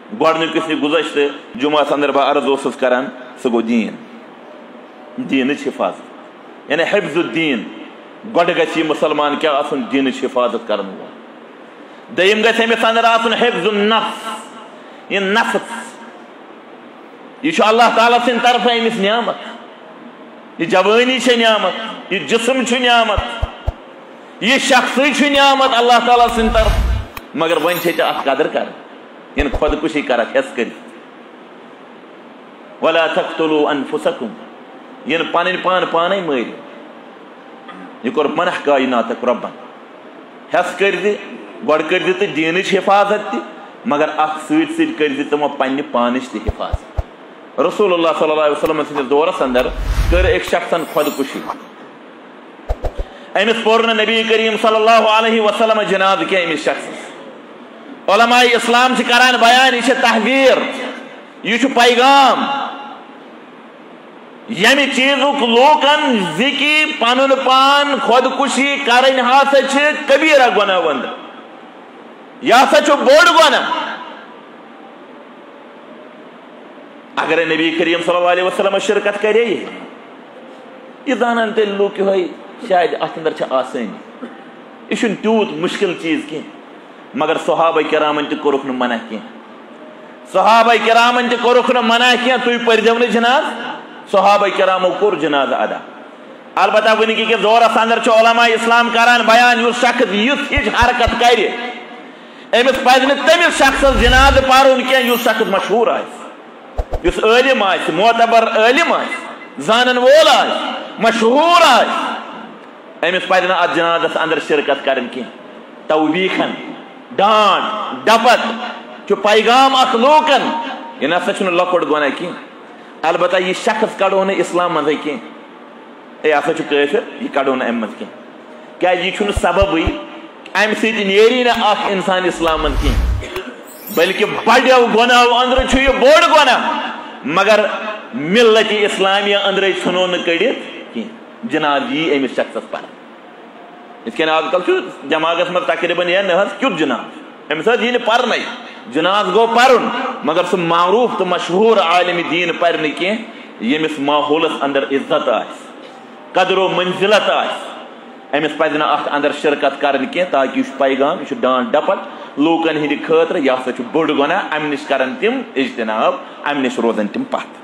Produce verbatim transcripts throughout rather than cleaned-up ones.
گۄڈنیُک یُس گُزشتہٕ جُمعس اندر بہٕ عرض اوسُس کران سُہ گوٚو دیٖن دیٖنٕچ حِفاظت یعنی حفظ الدیٖن گۄڈٕ گژھِ یہِ مُسلمان کیٛاہ آسُن دیٖنٕچ حِفاظت کرن وول دوٚیِم گژھِ أمِس اندر آسُن حفظ النفس یہِ نفس یہ چھُ اللہ تعالیٰ سٕنٛدِ طرفہٕ أمِس نعمت یہ جوٲنی چھِ نعمت یہ جسم چھُ نعمت یہ شخصٕے چھُ نعمت اللہ تعالیٰ سٕنٛدِ طرفہٕ مگر وۄنۍ چھے ژےٚ اَتھ قدر کرٕنۍ یعنی خۄدکُشی کرکھ ہٮ۪س کٔرِتھ ولا تقتلوا انفسکم یعنی پنٕنۍ پان پانے مٲرِو یہ کوٚر منع کایناتُک رۄبن ہٮ۪س کٔرۍزِ گۄڈٕ کٔرۍزِ تہٕ دیٖنٕچ حِفاظت تہِ مگر اتھ سۭتۍ سۭتۍ کٔرۍزِ تِمو پننہِ پانٕچ تہِ حِفاظت رسول اللہ صلی اللہ علیہ وسلم سٕنٛدِس دورس اندر کٔر أکۍ شخصن خۄدکُشی أمِس پوٚر نہٕ نبی کریم صلی اللہ علیہ وسلم جنازٕ کینٛہہ أمِس شخصس علماء اسلام چھِ کران بیان یہ چھِ تحذیر یہ چھُ پیغام ییٚمہِ چیٖزُک لوٗکن زِ کہِ پنُن پان خۄدکُشی کرٕنۍ ہسا چھِ کبیٖرہ گۄناہ ونٛدٕ یہِ ہسا چھُ بوٚڑ گۄناہ اگر نبی کریم صلی اللہ علیہ وسلم شرکت کرے یہ زانن تیٚلہِ لوٗکھ یِہوے شاید اتھ اندر چھِ آسٲنی یہ چھُنہٕ تیوٗت مُشکل چیٖز کینٛہہ مگر صحابہ کرامن تہِ کوٚرُکھ نہٕ منع کینٛہہ صحابہ کرامن تہِ کوٚرُکھ نہٕ منع کینٛہہ تُہۍ پٔرۍزیو نہٕ جناز صحابہ کرامو کوٚر جنازٕ ادا البتہ وٕنہِ کِس دورس اندر چھُ علماء اسلام کران بیان یُس شخص یُتھ ہِش حرکت کرِ أمِس پزِ نہٕ تٔمِس شخصس جنازٕ پرُن کینٛہہ یُس شخص مشہوٗر آسہِ یُس عٲلِم آسہِ معتبر عٲلِم آسہِ زانن وول آسہِ مشہوٗر آسہِ أمِس پزِ نہٕ اتھ جنازس اندر شرکت کرٕنۍ کینٛہہ توبیٖخن ڈانٹ ڈپت چھُ پیغام اکھ لوٗکن یہِ نسا چھُنہٕ لۄکُٹ گۄناہ کینٛہہ البتہ یہِ شخص کڑو نہٕ اسلام منٛزٕے کینٛہہ اے ہسا چھُ کٲفِر یہِ کڑو نہٕ امہِ منٛز کینٛہہ کیازِ یہِ چھُنہٕ سببٕے امہِ سۭتۍ نیری نہٕ اکھ انسان اسلام منٛز کینٛہہ بلکہِ بڑیو گۄناہو أنٛدرٕ چھُ یہِ بوٚڑ گۄناہ مگر ملت اسلامیہ أنٛدرے ژھٕنو نہٕ کٔڑِتھ کینٛہہ جناز یی أمِس شخصس پرنہٕ یِتھ کٔنۍ آز کل چھُ دٮ۪ماغس منٛز تقریٖباً ہے نہ حظ کیُتھ جناز أمِس حظ یی نہٕ پرنے جناز گوٚو پرُن مگر سُہ معروٗف تہٕ مشہوٗر عالمِ دیٖن پرِ نہٕ کینٛہہ ییٚمِس ماحولس اندر عزت آسہِ قدر و منزلت آسہِ أمِس پزِ نہٕ اتھ اندر شرکت کرٕنۍ کینٛہہ تاکہِ یہِ چھُ پیغام یہِ چھُ ڈانٹ ڈپت لوٗکن ہٕنٛدِ خٲطرٕ یہِ ہسا چھُ بوٚڑ گۄناہ امہِ نِش کرن تِم اجتناب امہِ نِش روزن تِم پتھ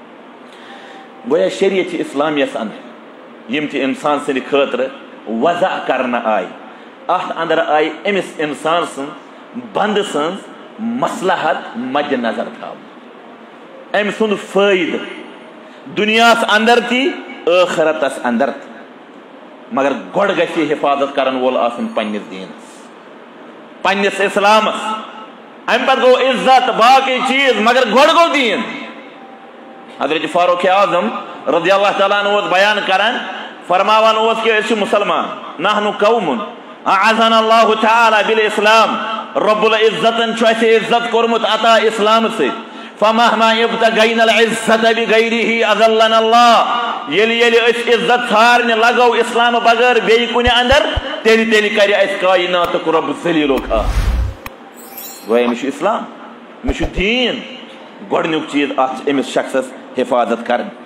گویا شریعت اسلامیس اندر یِم تہِ انسان سٕنٛدِ خٲطرٕ وضع کرنہٕ آیہِ اتھ اندر آیہِ أمِس انسان سٕنٛز بنٛدٕ سٕنٛز مصلحت مد نظر تھاوُن أمۍ سُنٛد فٲیدٕ دُنیاہس اندر تہِ ٲخرتس اندر تہِ مگر گۄڈٕ گژھِ یہِ حفاظت کرن وول آسُن پننِس دیٖنس پننِس اسلامس امہِ پتہٕ گوٚو عزت باقٕے چیٖز مگر گۄڈٕ گوٚو دیٖن حضرت فاروق اعظم رضی اللہ تعالیٰ عنہ اوس بیان کران فرماوان اوس کہ أسۍ چھِ مُسلمان نحنُ قومٌ اعزنا اللہ تعالیٰ بالاسلام رب العزتن چھُ اَسہِ عزت کوٚرمُت عطا اسلامہٕ سۭتۍ فمہما ابتغینا العزت بغیرہ اذلنا اللہ ییٚلہِ ییٚلہِ أسۍ عزت ژھارنہِ لگو اسلام بغٲر بیٚیہِ کُنہِ اندر تیٚلہِ تیٚلہِ کرِ اَسہِ کایناتُک رۄب ذلیٖل و خار گویا أمِس چھُ اسلام أمِس چھُ دیٖن گۄڈنیُک چیٖز اتھ چھِ أمِس شخصس حفاظت کرٕنۍ